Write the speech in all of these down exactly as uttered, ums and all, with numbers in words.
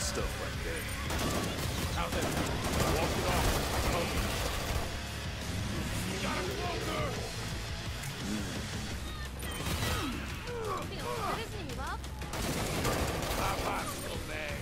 stuff right there. How's that? Walk it off. Oh. You got a smoker! Feels good, isn't he, love? My bicycle bag.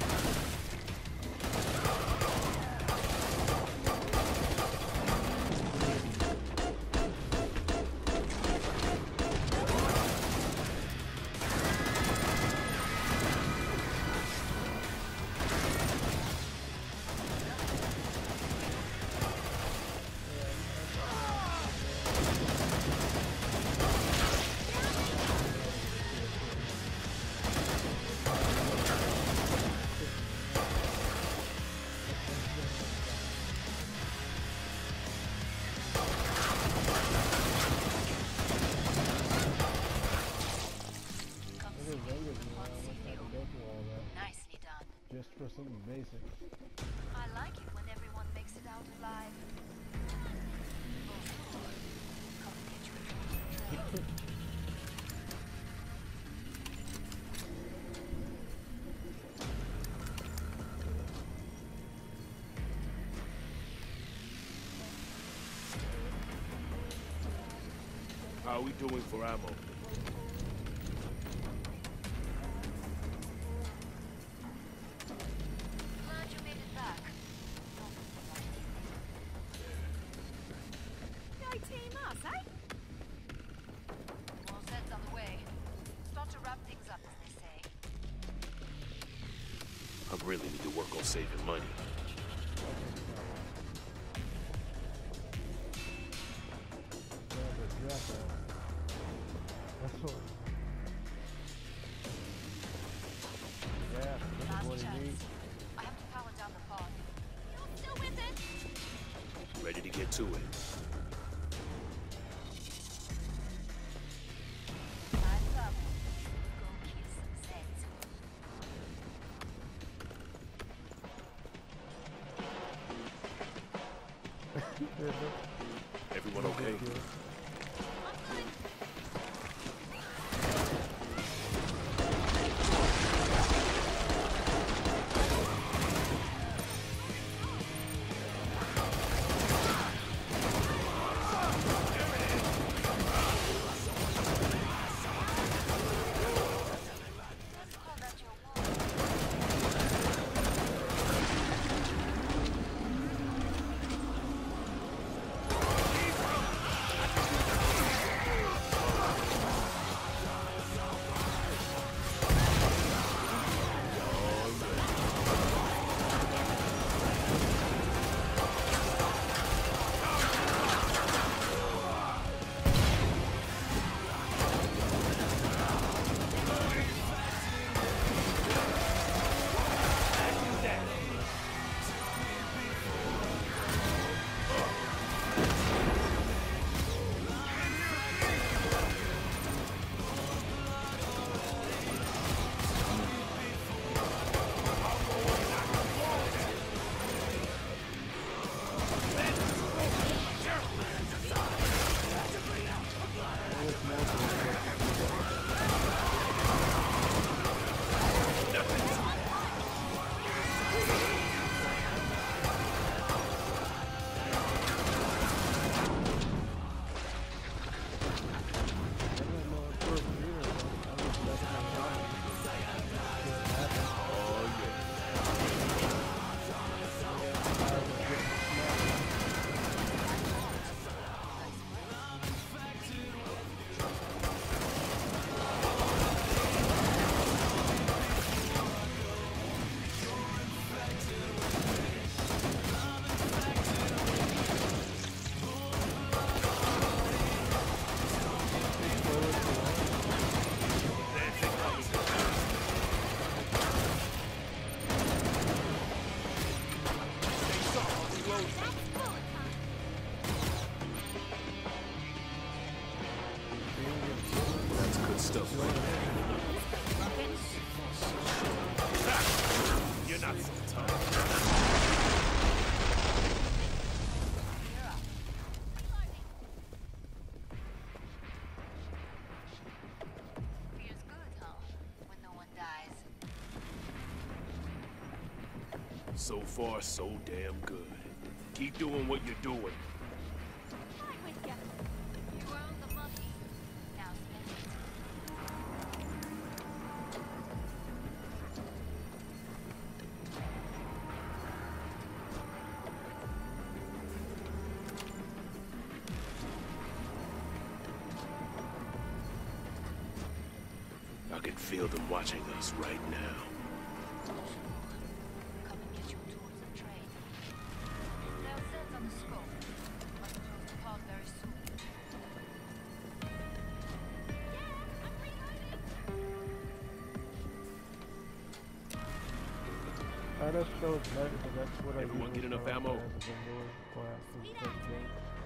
Nicely done. Just for something basic. I like it when everyone makes it out alive. Oh, come and get you a drink. How are we doing for ammo? Glad you made it back. No team us, eh? More sets on the way. Start to wrap things up, as they say. I really need to work on saving money. That's what. Yeah, that's Last what he chance. needs. I have to power down the pod. You're still with it? Ready to get to it. Time's up. Go kill some sets. Everyone okay? That's good stuff right there. You're not so tough. Feels good, huh? When no one dies. So far, so damn good. Keep doing what you're doing. Right with ya. You earned the money. Now spend it. I can feel them watching us right now. Come and get your tools and trade. They'll set on the scope. Must close the pod very soon. Yeah, I'm reloading. Uh, that shows night because that's what I Everyone usually get enough start ammo? off as a doing class in the first game.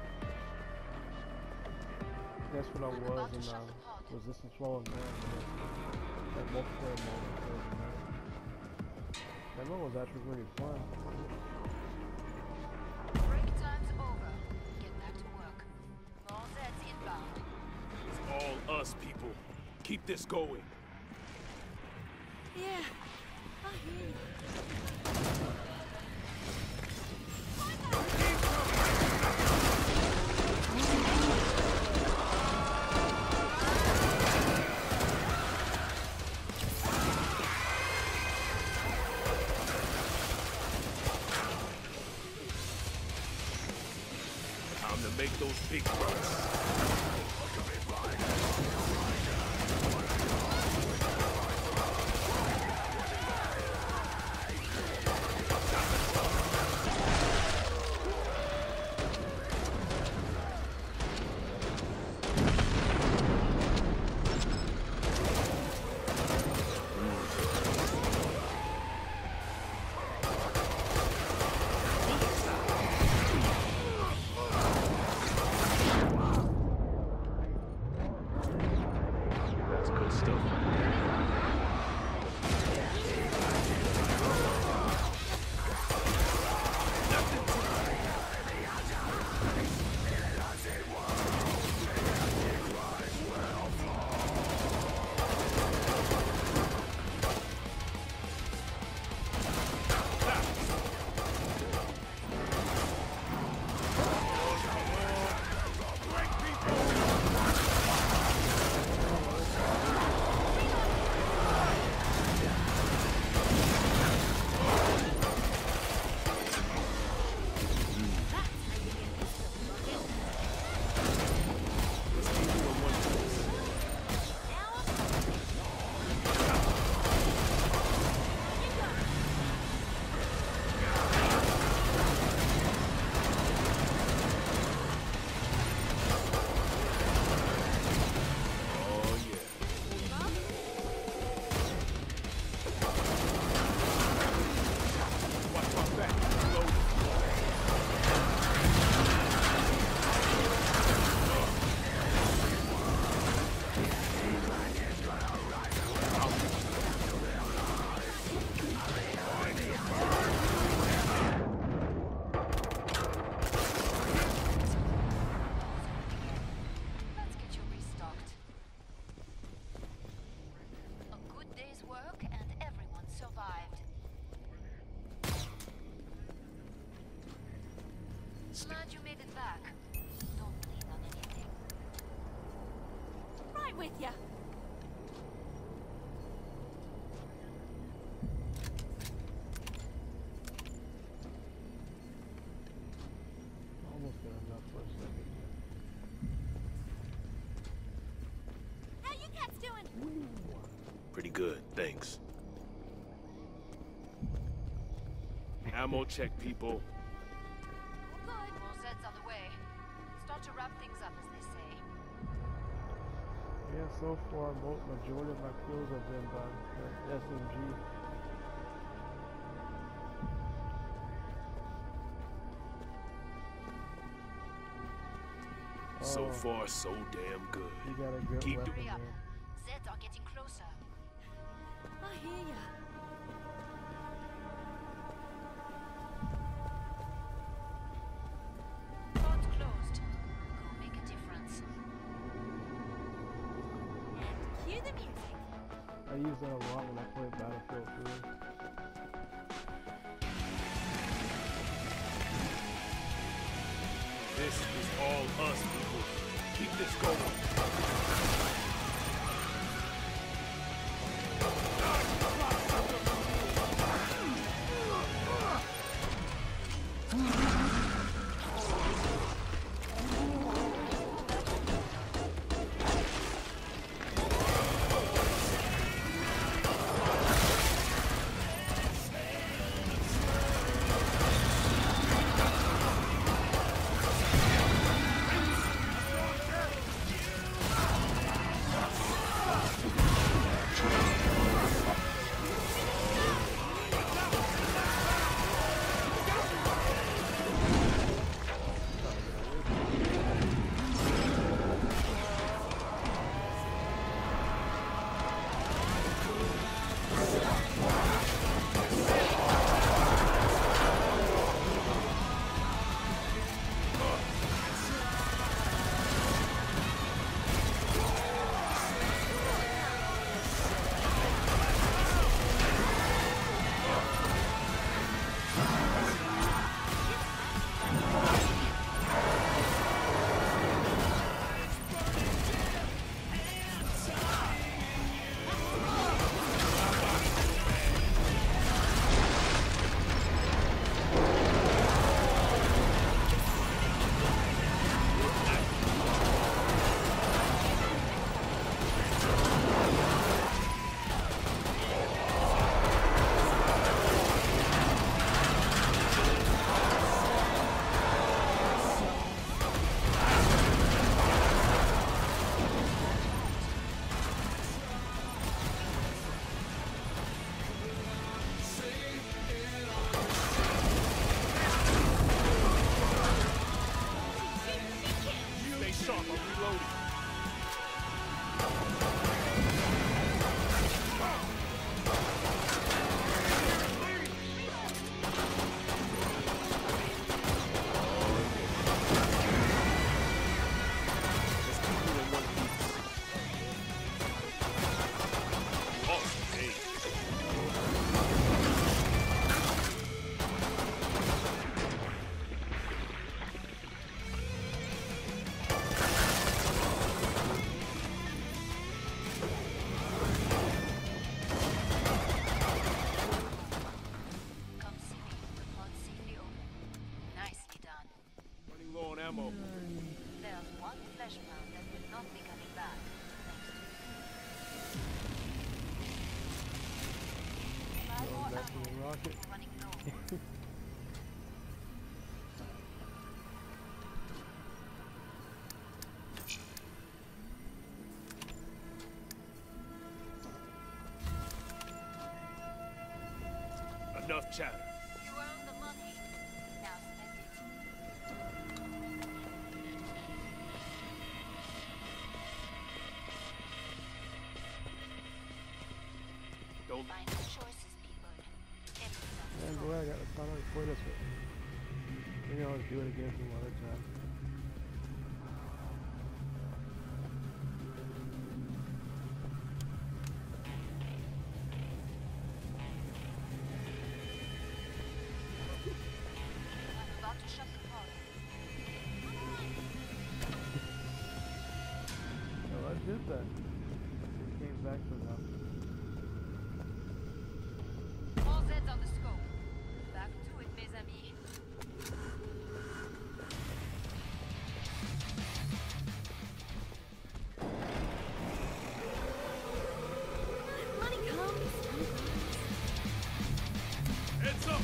That's what I was in um, Resistance Fallen Man. Like multiplayer mode. in Frozen Knight. That mode was actually pretty fun. Break time's over. Get back to work. More Zeds inbound. It's all us, people. Keep this going. Yeah, I hear you. Time to make those big runs. That's good stuff. Let's get you restocked. A good day's work and everyone survived. Glad you made it back. Don't lean on anything. Right with ya. Almost got enough for a second. How you cats doing? Pretty good, thanks. Ammo check, people. Good. More Zeds on the way. Start to wrap things up, as they say. Yeah, so far, mo- majority of my kills have been by the S M G. So Oh, far, so damn good. you got a good Keep weapon, Hurry up. man. Zeds are getting closer. I hear ya. Pod's closed. Go make a difference. And cue the music. I use that a lot when I play Battlefield three. This is all us, people. Keep this going. ammo. There's one flesh pound that will not be coming back, thanks to you. Five more back to the ammo. rocket. Running low. Enough chatter. You earned the money. Now spend it. Don't Find your choices, people. Everything's Man, boy, I got to finally quit this one. We can always do it again some other time. I'm about to shut the portal. Well, I did that. It came back to them. All Zeds on the scope. Back to it, mes amis. Money comes. heads up.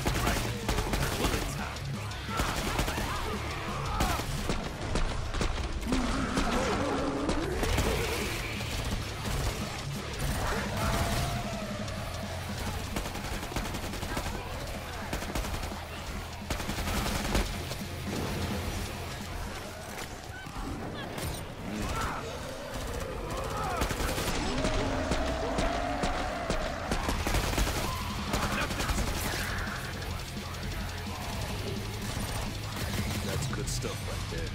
That's good stuff right there.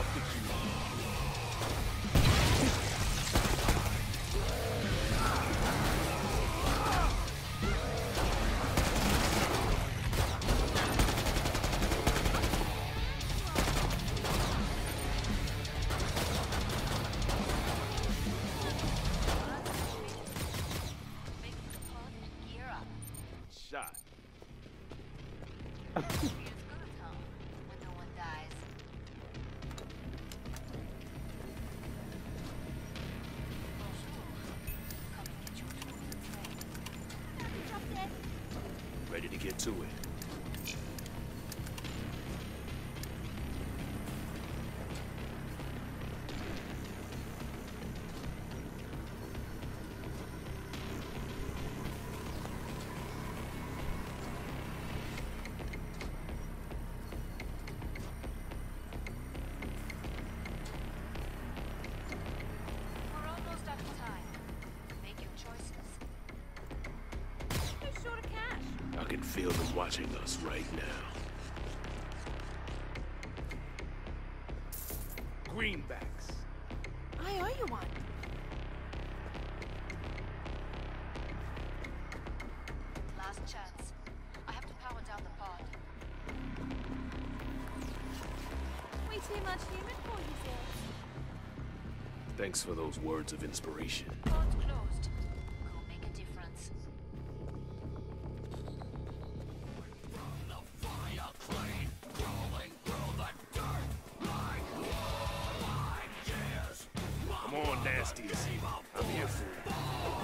I'll fix you up. Make the pod and gear up. Shot. Feels good, huh? When no one dies. Bonjour. Come and get your tools and trade. Drop dead. Ready to get to it. We're almost out of time. Make your choices. Who's short of cash? I can feel them watching us right now. Greenbacks. I owe you one. Last chance. I have to power down the pod. Way too much human for you, Zed. Thanks for those words of inspiration. Pod's closed. Go make a difference. Come on, nasties. I'm here for you.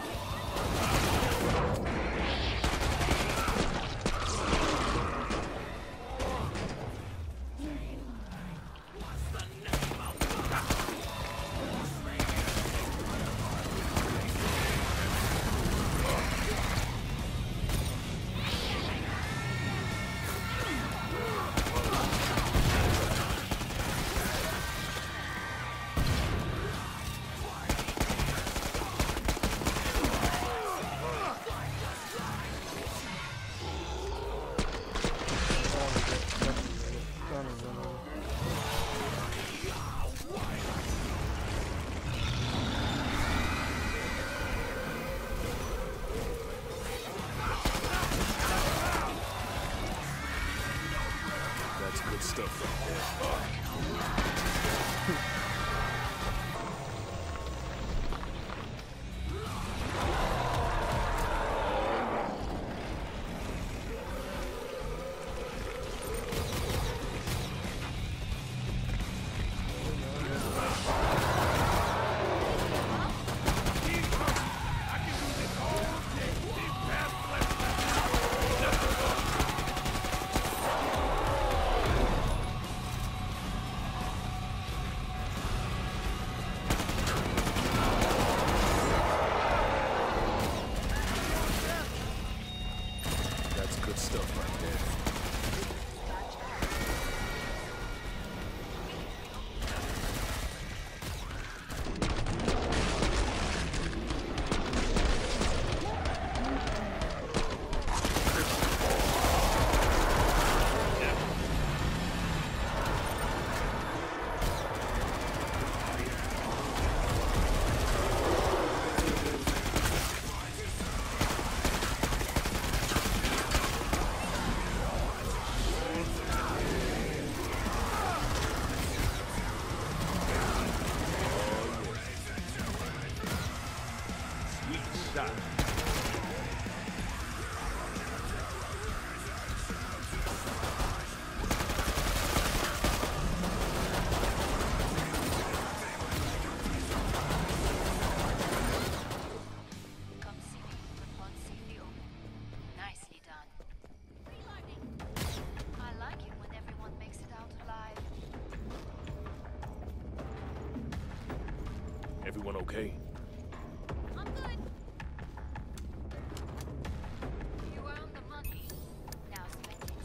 Trying to run over. That's good stuff right there. That's good stuff right there. Sweet shot. Come see me with the pod safely open. Nicely done. I like it when everyone makes it out alive. Everyone okay? I'm good. You earned the money. Now spend it.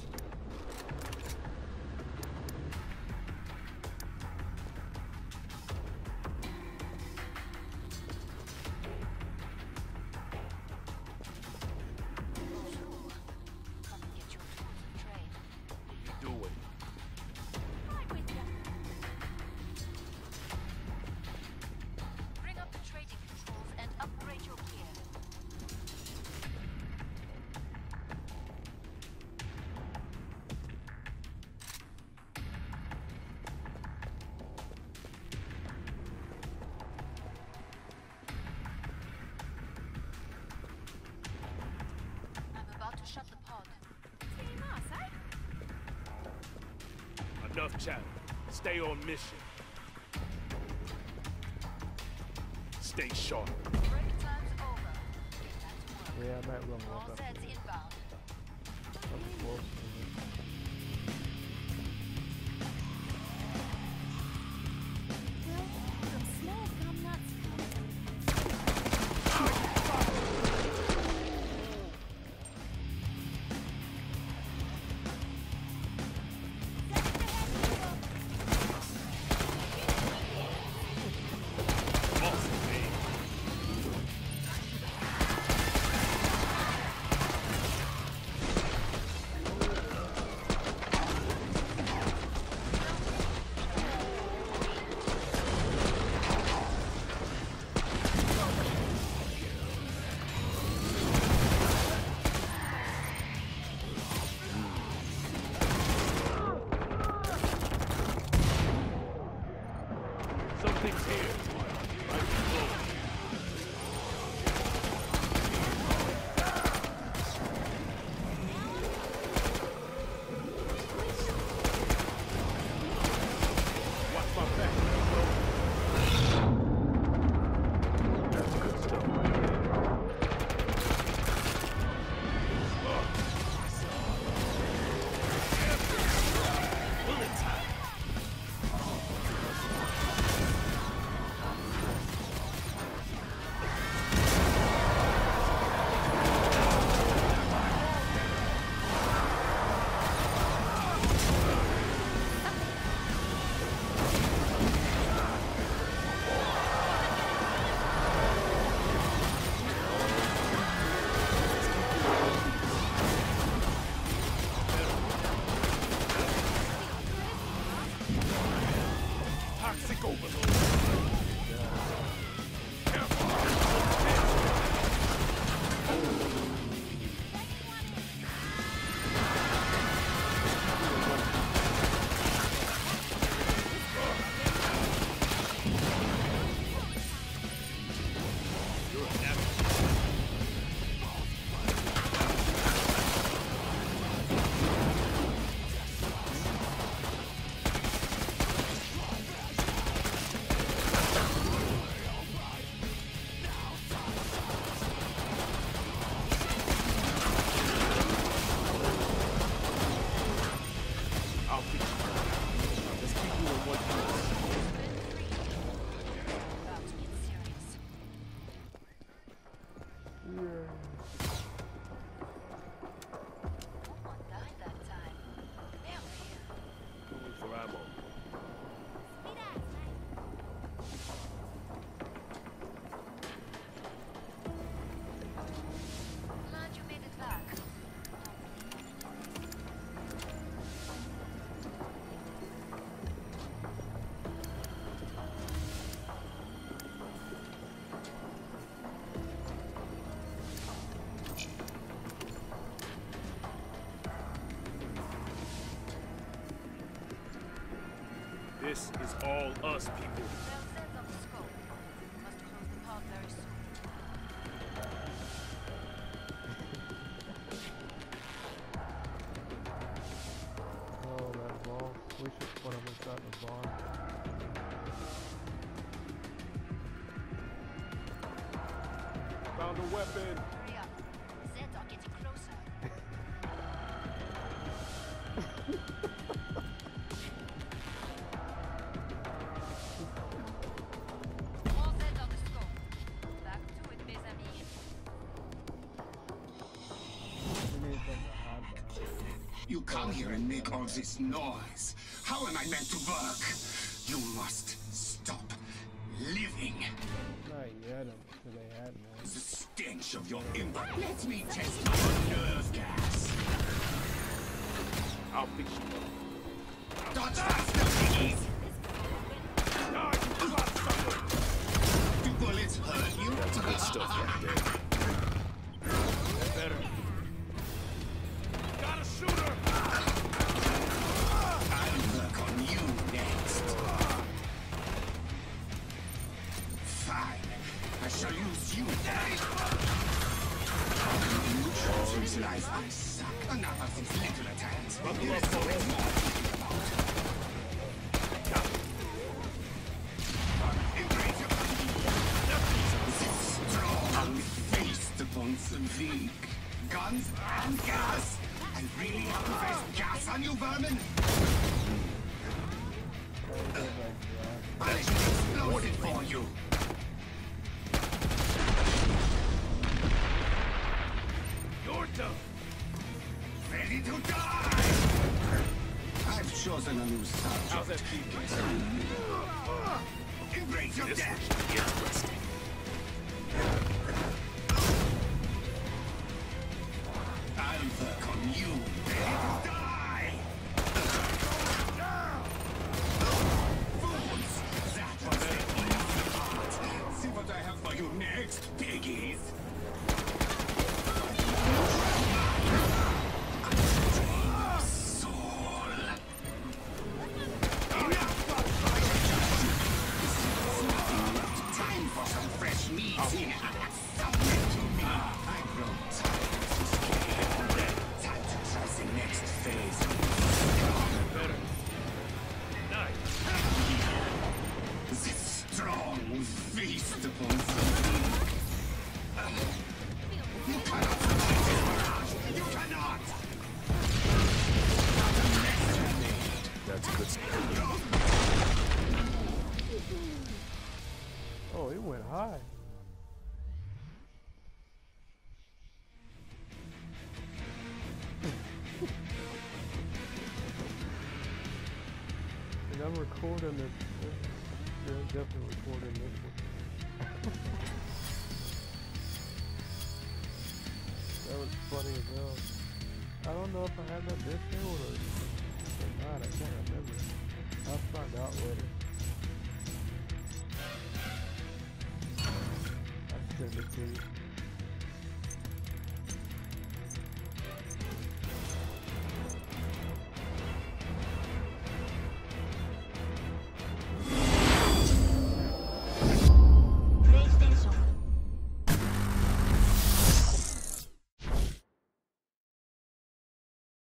Bonjour. Come and get your tools of trade. You doing? Right with ya. Enough chatter. Stay on mission. Stay sharp. Break time's over. That's work. Yeah, I might run All one up. sets inbound. That's close. Well, some small gum nuts. Awesome, man. Something's here. Might be close. Watch my back. That's good stuff right there. Bullet time. Toxic overload. You're an amateur. I'll fix you. Let's keep you in one piece. About to get serious. Yeah. No one died that time. They're here. Going for ammo. Speed ass, mate. Glad you made it back. This is all us, people. They'll send on the scope. Must close the pod very soon. Oh, that ball. We should put him inside the bar. Found a weapon. Hurry up. Zeds are getting closer. All Zeds on the scope. Back to it, mes amis. We need them to hide behind. You come here and make all this noise. How am I meant to work? You must stop living. Not yet, until they had one. The stench of your impact. Let me test your nerve gas. I'll fix you. Dodge faster, piggies! Die, you bloodsucker! Do bullets hurt you? That's good stuff right there. Better. Got a shooter! I'll work on you next. Fine. I shall use you. You chose whose life I suck. Enough of these little attacks. Buckle up, There's so folks. much more to think about. you vermin! Oh, go back to that. I'll explode it for you! Your turn. Ready to die! I've chosen a new How's subject. that feel? Embrace your This death! interesting. I'll work on you. Ready to die! Fools! That was the easy part. See what I have for you next, piggies! Soul! Time for some fresh meat. Submit to me. I grow tired of this game. Time to try the next phase. Better. Nice. This strong feast upon the You cannot survive this barrage! You cannot! Not unless you're made. That's good. Oh, it went high. And I'm recording this. Yeah, I'm definitely recording this one. That was funny as hell. I don't know if I had that discount or, or not. I can't remember. I'll find out later. I'll send it to you.